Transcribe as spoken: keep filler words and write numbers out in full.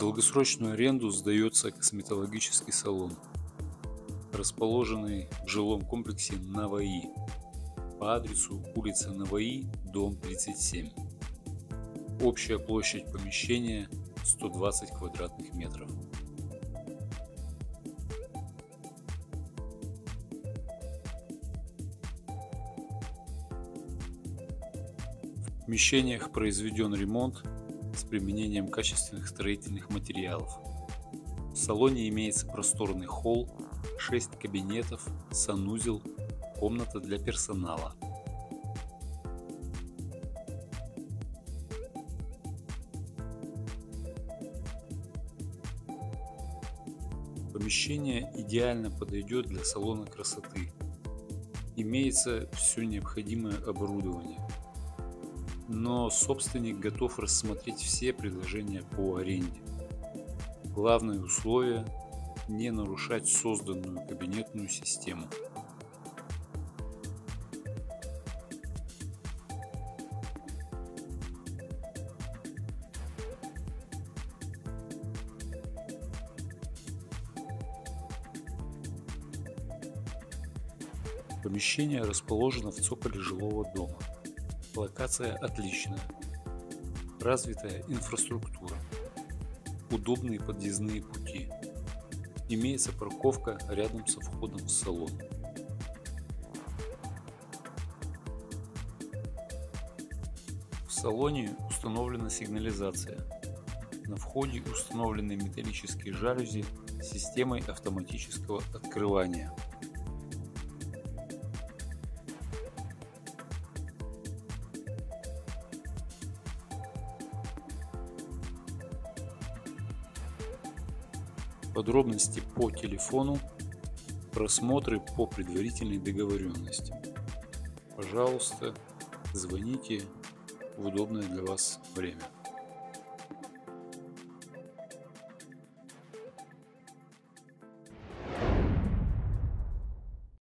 долгосрочную аренду сдается косметологический салон, расположенный в жилом комплексе Наваи по адресу улица Наваи, дом тридцать семь. Общая площадь помещения сто двадцать квадратных метров. В помещениях произведен ремонт с применением качественных строительных материалов. В салоне имеется просторный холл, шесть кабинетов, санузел, комната для персонала. Помещение идеально подойдет для салона красоты. Имеется все необходимое оборудование. Но собственник готов рассмотреть все предложения по аренде. Главное условие – не нарушать созданную кабинетную систему. Помещение расположено в цоколе жилого дома. Локация отличная. Развитая инфраструктура. Удобные подъездные пути. Имеется парковка рядом со входом в салон. В салоне установлена сигнализация. На входе установлены металлические жалюзи с системой автоматического открывания. Подробности по телефону, просмотры по предварительной договоренности. Пожалуйста, звоните в удобное для вас время.